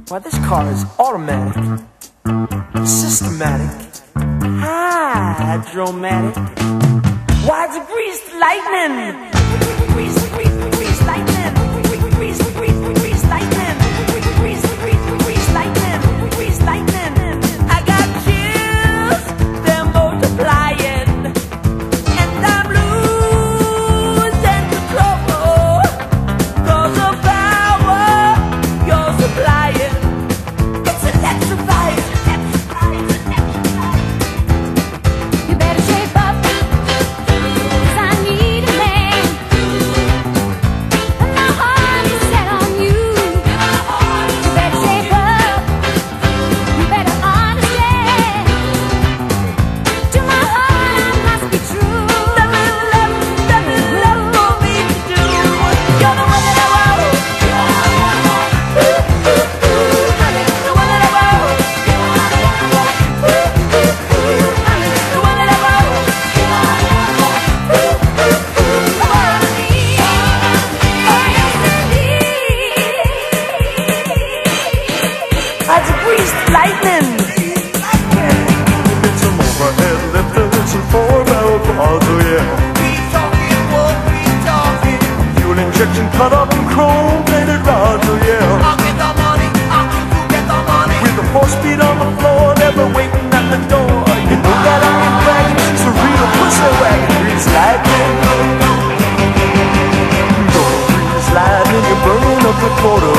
Why, this car is automatic, systematic, hydromatic. Why, it's a greased lightning. Greased lightning. Greased lightning. Greased lightning. Greased lightning. I got chills, they're multiplying, and I'm losing control. 'Cause the power you're supplying, it's electrifying. You better shape up, 'cause I need a man, and my heart is set on you. You better shape up, you better understand. To my heart I must be true. Nothing left for me to do. You're the one that I want. The one that I want. The one that I want. That's a greased lightning. It's some overhead lifters and 4-barrel quads, oh yeah. Fuel injection cut up in chrome-plated rods, oh yeah. With the 4-speed on the floor, never waiting at the door. You know that I ain't bragging, she's a real pussy wagon. Grease lightning. Grease lightning, you're burning up the quarter